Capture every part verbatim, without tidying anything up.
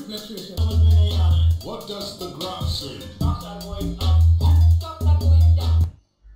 bless you, sir. What does the graph say? Stocks are going up. Stocks are going down.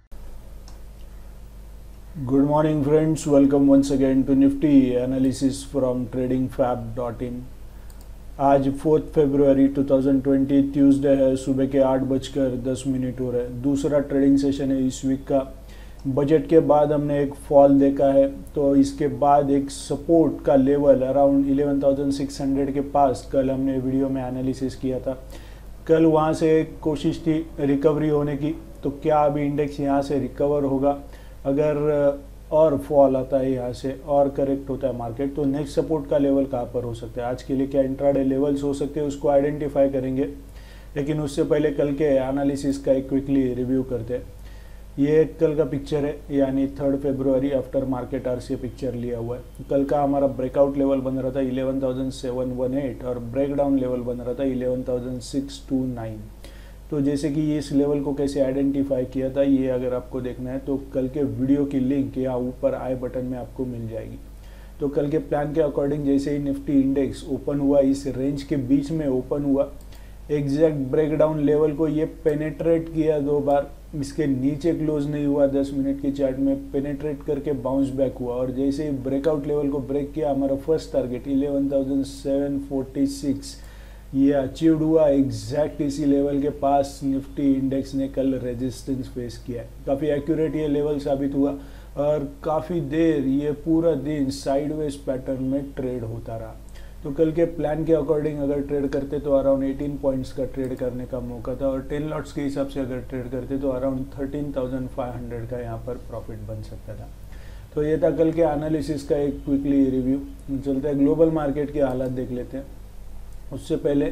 Good morning friends, welcome once again to Nifty analysis from trading fab dot in। आज fourth फरवरी दो हज़ार बीस Tuesday है, सुबह के आठ बजकर दस मिनट हो रहे हैं। दूसरा ट्रेडिंग सेशन है इस वीक का। बजट के बाद हमने एक फॉल देखा है, तो इसके बाद एक सपोर्ट का लेवल अराउंड ग्यारह हज़ार छह सौ के पास कल हमने वीडियो में एनालिसिस किया था। कल वहाँ से एक कोशिश थी रिकवरी होने की, तो क्या अभी इंडेक्स यहाँ से रिकवर होगा? अगर और फॉल आता है यहाँ से और करेक्ट होता है मार्केट, तो नेक्स्ट सपोर्ट का लेवल कहाँ पर हो सकता है? आज के लिए क्या इंट्राडे लेवल्स हो सकते हैं, उसको आइडेंटिफाई करेंगे। लेकिन उससे पहले कल के एनालिसिस का एक क्विकली रिव्यू करते हैं। ये कल का पिक्चर है, यानी थर्ड फरवरी आफ्टर मार्केट आर से पिक्चर लिया हुआ है। कल का हमारा ब्रेकआउट लेवल बन रहा था ग्यारह हज़ार सात सौ अठारह और ब्रेकडाउन लेवल बन रहा था ग्यारह हज़ार छह सौ उनतीस। तो जैसे कि इस लेवल को कैसे आइडेंटिफाई किया था, ये अगर आपको देखना है तो कल के वीडियो की लिंक यहाँ ऊपर आई बटन में आपको मिल जाएगी। तो कल के प्लान के अकॉर्डिंग जैसे ही निफ्टी इंडेक्स ओपन हुआ, इस रेंज के बीच में ओपन हुआ, एग्जैक्ट ब्रेकडाउन लेवल को ये पेनेट्रेट किया दो बार, इसके नीचे क्लोज नहीं हुआ, दस मिनट की चार्ट में पेनेट्रेट करके बाउंस बैक हुआ और जैसे ही ब्रेकआउट लेवल को ब्रेक किया, हमारा फर्स्ट टारगेट ग्यारह हज़ार सात सौ छियालीस ये अचीव्ड हुआ। एग्जैक्ट इसी लेवल के पास निफ्टी इंडेक्स ने कल रेजिस्टेंस फेस किया है। काफ़ी एक्यूरेट ये लेवल साबित हुआ और काफ़ी देर ये पूरा दिन साइडवेज पैटर्न में ट्रेड होता रहा। तो कल के प्लान के अकॉर्डिंग अगर ट्रेड करते तो अराउंड अठारह पॉइंट्स का ट्रेड करने का मौका था और टेन लॉट्स के हिसाब से अगर ट्रेड करते तो अराउंड तेरह हज़ार पाँच सौ का यहाँ पर प्रॉफिट बन सकता था। तो ये था कल के एनालिसिस का एक क्विकली रिव्यू। चलते हैं ग्लोबल मार्केट के हालात देख लेते हैं। उससे पहले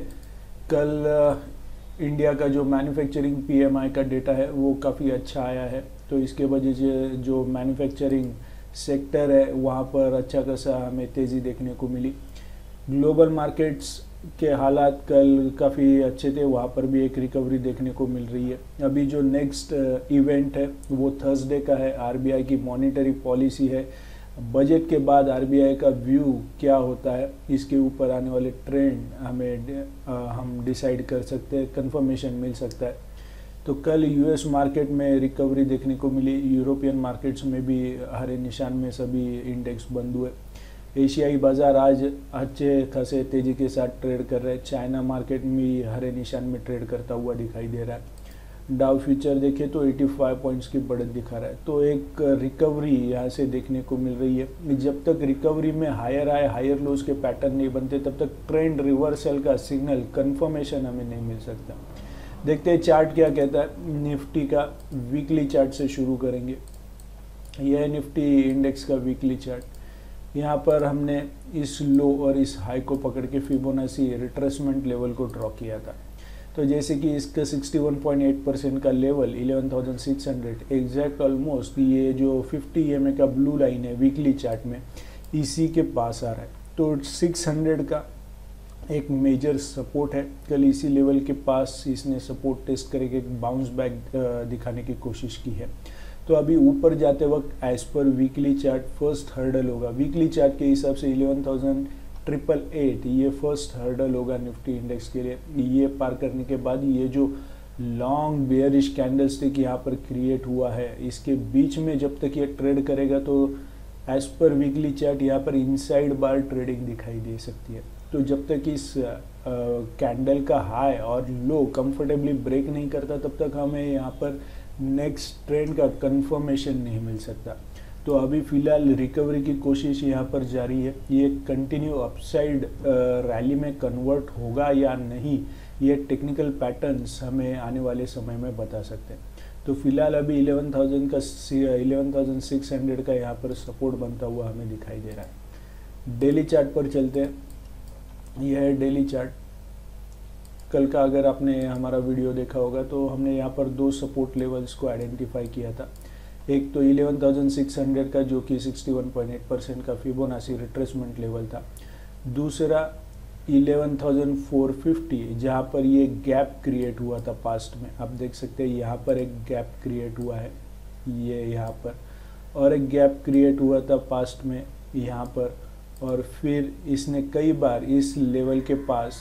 कल इंडिया का जो मैन्युफैक्चरिंग पीएमआई का डेटा है वो काफ़ी अच्छा आया है, तो इसके वजह से जो मैन्युफैक्चरिंग सेक्टर है वहाँ पर अच्छा खासा हमें तेज़ी देखने को मिली। ग्लोबल मार्केट्स के हालात कल काफ़ी अच्छे थे, वहाँ पर भी एक रिकवरी देखने को मिल रही है। अभी जो नेक्स्ट इवेंट है वो थर्सडे का है, आरबीआई की मॉनेटरी पॉलिसी है। बजट के बाद आरबीआई का व्यू क्या होता है, इसके ऊपर आने वाले ट्रेंड हमें आ, हम डिसाइड कर सकते हैं, कंफर्मेशन मिल सकता है। तो कल यूएस मार्केट में रिकवरी देखने को मिली, यूरोपियन मार्केट्स में भी हरे निशान में सभी इंडेक्स बंद हुए। एशियाई बाजार आज अच्छे खासे तेज़ी के साथ ट्रेड कर रहे हैं। चाइना मार्केट में हरे निशान में ट्रेड करता हुआ दिखाई दे रहा है। डाउ फ्यूचर देखें तो पचासी पॉइंट्स की बढ़त दिखा रहा है, तो एक रिकवरी यहाँ से देखने को मिल रही है। जब तक रिकवरी में हायर हाई हायर लोज के पैटर्न नहीं बनते, तब तक ट्रेंड रिवर्सल का सिग्नल कंफर्मेशन हमें नहीं मिल सकता। देखते हैं चार्ट क्या कहता है। निफ्टी का वीकली चार्ट से शुरू करेंगे। यह है निफ्टी इंडेक्स का वीकली चार्ट। यहाँ पर हमने इस लो और इस हाई को पकड़ के फिबोनाची रिट्रेसमेंट लेवल को ड्रॉ किया था। तो जैसे कि इसका इकसठ पॉइंट आठ परसेंट का लेवल ग्यारह हज़ार छह सौ एग्जैक्ट ऑलमोस्ट ये जो पचास ईएमए का ब्लू लाइन है वीकली चार्ट में, इसी के पास आ रहा है। तो छह सौ का एक मेजर सपोर्ट है। कल इसी लेवल के पास इसने सपोर्ट टेस्ट करके बाउंस बैक दिखाने की कोशिश की है। तो अभी ऊपर जाते वक्त एज पर वीकली चार्ट फर्स्ट हर्डल होगा। वीकली चार्ट के हिसाब से ग्यारह हज़ार ट्रिपल एट ये फर्स्ट हर्डल होगा निफ्टी इंडेक्स के लिए। ये पार करने के बाद ये जो लॉन्ग बेयरिश कैंडलस्टिक यहाँ पर क्रिएट हुआ है, इसके बीच में जब तक ये ट्रेड करेगा तो एज पर वीकली चार्ट यहाँ पर इनसाइड बार ट्रेडिंग दिखाई दे सकती है। तो जब तक इस कैंडल का हाई और लो कंफर्टेबली ब्रेक नहीं करता, तब तक हमें यहाँ पर नेक्स्ट ट्रेंड का कंफर्मेशन नहीं मिल सकता। तो अभी फ़िलहाल रिकवरी की कोशिश यहाँ पर जारी है। ये कंटिन्यू अपसाइड रैली में कन्वर्ट होगा या नहीं, ये टेक्निकल पैटर्न्स हमें आने वाले समय में बता सकते हैं। तो फिलहाल अभी ग्यारह हज़ार का ग्यारह हज़ार छह सौ का यहाँ पर सपोर्ट बनता हुआ हमें दिखाई दे रहा है। डेली चार्ट पर चलते हैं। यह है डेली चार्ट। कल का अगर आपने हमारा वीडियो देखा होगा तो हमने यहाँ पर दो सपोर्ट लेवल्स को आइडेंटिफाई किया था। एक तो ग्यारह हज़ार छह सौ का जो कि इकसठ पॉइंट आठ परसेंट का फिबोनाची रिट्रेसमेंट लेवल था। दूसरा ग्यारह हज़ार चार सौ पचास जहाँ पर ये गैप क्रिएट हुआ था पास्ट में। आप देख सकते हैं यहाँ पर एक गैप क्रिएट हुआ है, ये यहाँ पर, और एक गैप क्रिएट हुआ था पास्ट में यहाँ पर, और फिर इसने कई बार इस लेवल के पास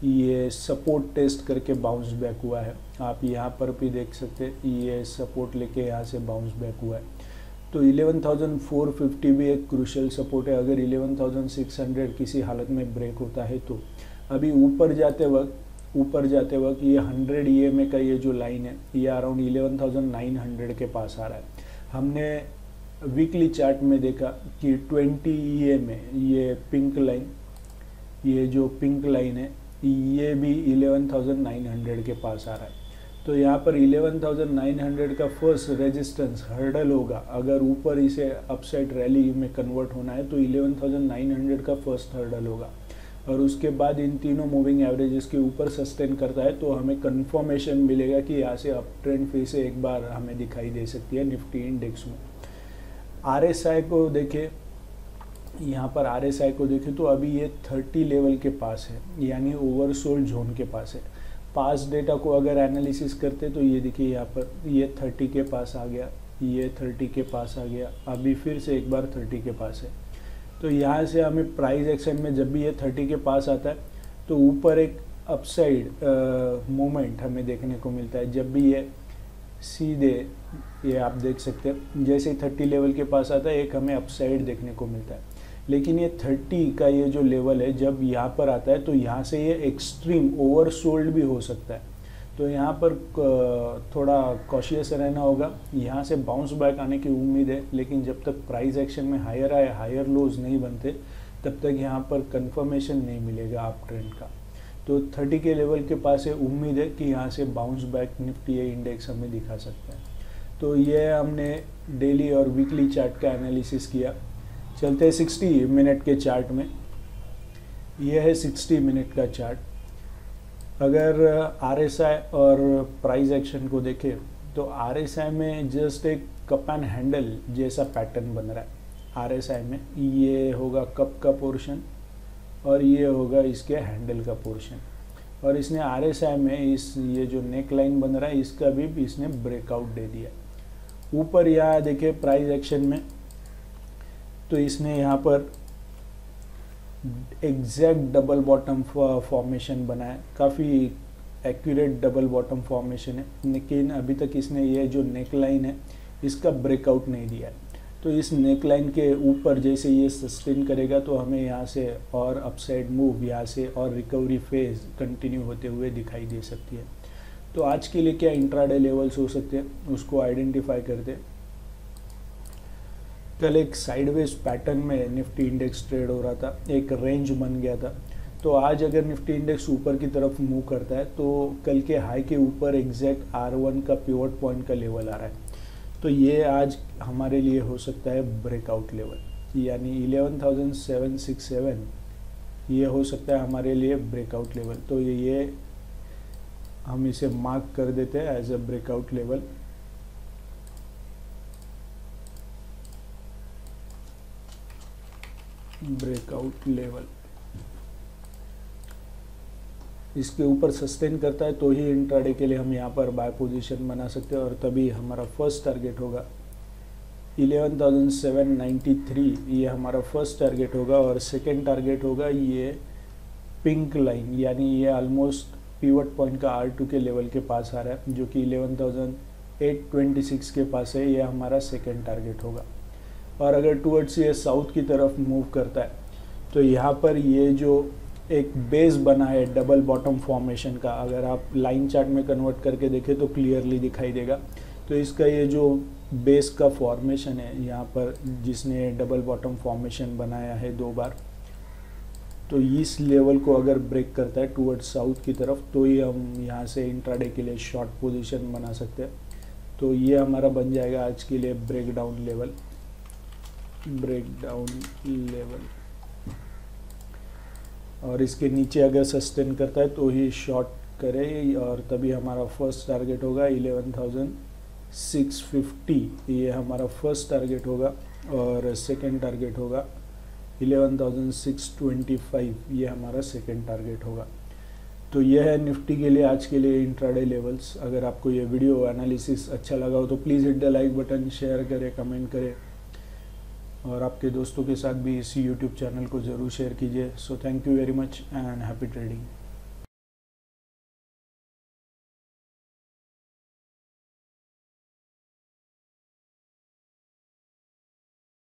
ये सपोर्ट टेस्ट करके बाउंस बैक हुआ है। आप यहाँ पर भी देख सकते हैं ये सपोर्ट लेके यहाँ से बाउंस बैक हुआ है। तो इलेवन थाउजेंड फोर फिफ्टी भी एक क्रूशियल सपोर्ट है। अगर इलेवन थाउजेंड सिक्स हंड्रेड किसी हालत में ब्रेक होता है तो अभी ऊपर जाते वक्त ऊपर जाते वक्त ये हंड्रेड ई एम ए का ये जो लाइन है ये around eleven thousand nine hundred के पास आ रहा है। हमने वीकली चार्ट में देखा कि ट्वेंटी ई एम ए ये पिंक लाइन, ये जो पिंक लाइन है ये भी इलेवन थाउजेंड नाइन हंड्रेड के पास आ रहा है। तो यहाँ पर इलेवन थाउजेंड नाइन हंड्रेड का फर्स्ट रेजिस्टेंस हर्डल होगा। अगर ऊपर इसे अपसाइड रैली में कन्वर्ट होना है तो इलेवन थाउजेंड नाइन हंड्रेड का फर्स्ट हर्डल होगा, और उसके बाद इन तीनों मूविंग एवरेजेस के ऊपर सस्टेन करता है तो हमें कंफर्मेशन मिलेगा कि यहाँ से अप ट्रेंड फिर से एक बार हमें दिखाई दे सकती है निफ्टी इंडेक्स में। आर एस आई को देखें, यहाँ पर आर एस आई को देखें तो अभी ये थर्टी लेवल के पास है, यानी ओवरसोल्ड जोन के पास है। पास डेटा को अगर एनालिसिस करते तो ये देखिए यहाँ पर ये थर्टी के पास आ गया, ये थर्टी के पास आ गया, अभी फिर से एक बार थर्टी के पास है। तो यहाँ से हमें प्राइस एक्शन में जब भी ये थर्टी के पास आता है तो ऊपर एक अपसाइड मोमेंट हमें देखने को मिलता है। जब भी ये सीधे ये आप देख सकते हैं जैसे ही थर्टी लेवल के पास आता है एक हमें अपसाइड देखने को मिलता है। लेकिन ये थर्टी का ये जो लेवल है जब यहाँ पर आता है तो यहाँ से ये एक्सट्रीम ओवरसोल्ड भी हो सकता है। तो यहाँ पर थोड़ा कॉशियस रहना होगा। यहाँ से बाउंस बैक आने की उम्मीद है, लेकिन जब तक प्राइस एक्शन में हायर आए, हायर लोज नहीं बनते, तब तक यहाँ पर कंफर्मेशन नहीं मिलेगा अप ट्रेंड का। तो थर्टी के लेवल के पास है, उम्मीद है कि यहाँ से बाउंस बैक निफ्टी इंडेक्स हमें दिखा सकता है। तो ये हमने डेली और वीकली चार्ट का एनालिसिस किया। चलते हैं सिक्सटी मिनट के चार्ट में। यह है सिक्सटी मिनट का चार्ट। अगर आर एस आई और प्राइस एक्शन को देखें तो आर एस आई में जस्ट एक कप एंड हैंडल जैसा पैटर्न बन रहा है। आर एस आई में ये होगा कप का पोर्शन और ये होगा इसके हैंडल का पोर्शन, और इसने आर एस आई में इस ये जो नेक लाइन बन रहा है इसका भी इसने ब्रेकआउट दे दिया। ऊपर यहाँ देखिए प्राइस एक्शन में तो इसने यहाँ पर एग्जैक्ट डबल बॉटम फॉर्मेशन बनाया, काफ़ी एक्यूरेट डबल बॉटम फॉर्मेशन है, लेकिन अभी तक इसने ये जो नेक लाइन है इसका ब्रेकआउट नहीं दिया है। तो इस नेक लाइन के ऊपर जैसे ये सस्टेन करेगा तो हमें यहाँ से और अपसाइड मूव यहाँ से और रिकवरी फेज कंटिन्यू होते हुए दिखाई दे सकती है। तो आज के लिए क्या इंट्राडे लेवल्स हो सकते हैं उसको आइडेंटिफाई करते। कल एक साइडवेज पैटर्न में निफ्टी इंडेक्स ट्रेड हो रहा था, एक रेंज बन गया था। तो आज अगर निफ्टी इंडेक्स ऊपर की तरफ मूव करता है तो कल के हाई के ऊपर एग्जैक्ट आर वन का पिवट पॉइंट का लेवल आ रहा है, तो ये आज हमारे लिए हो सकता है ब्रेकआउट लेवल, यानी eleven thousand seven six seven ये हो सकता है हमारे लिए ब्रेकआउट लेवल। तो ये ये हम इसे मार्क कर देते हैं as a breakout level. Breakout level इसके ऊपर सस्टेन करता है तो ही इंट्राडे के लिए हम यहाँ पर बाय पोजीशन बना सकते हैं, और तभी हमारा फर्स्ट टारगेट होगा eleven thousand seven ninety three, ये हमारा फर्स्ट टारगेट होगा। और सेकंड टारगेट होगा ये पिंक लाइन, यानी ये ऑलमोस्ट पिवट पॉइंट का आर टू के लेवल के पास आ रहा है जो कि eleven thousand eight twenty six के पास है, ये हमारा सेकंड टारगेट होगा। और अगर टुवर्ड्स ये साउथ की तरफ मूव करता है तो यहाँ पर ये जो एक बेस बना है डबल बॉटम फॉर्मेशन का, अगर आप लाइन चार्ट में कन्वर्ट करके देखें तो क्लियरली दिखाई देगा। तो इसका ये जो बेस का फॉर्मेशन है यहाँ पर जिसने डबल बॉटम फॉर्मेशन बनाया है दो बार, तो इस लेवल को अगर ब्रेक करता है टुवर्ड्स साउथ की तरफ तो ही हम यहाँ से इंट्राडे के लिए शॉर्ट पोजीशन बना सकते हैं। तो ये हमारा बन जाएगा आज के लिए break down level, break down level. और इसके नीचे अगर सस्टेन करता है तो ही शॉर्ट करे, और तभी हमारा फर्स्ट टारगेट होगा इलेवन थाउजेंड सिक्स फिफ्टी, ये हमारा फर्स्ट टारगेट होगा। और सेकंड टारगेट होगा eleven thousand six twenty five, ये हमारा सेकंड टारगेट होगा। तो यह है निफ्टी के लिए आज के लिए इंट्राडे लेवल्स। अगर आपको ये वीडियो एनालिसिस अच्छा लगा हो तो please hit the like button, share करें, कमेंट करें, और आपके दोस्तों के साथ भी इस यूट्यूब चैनल को ज़रूर शेयर कीजिए। So thank you very much and happy trading.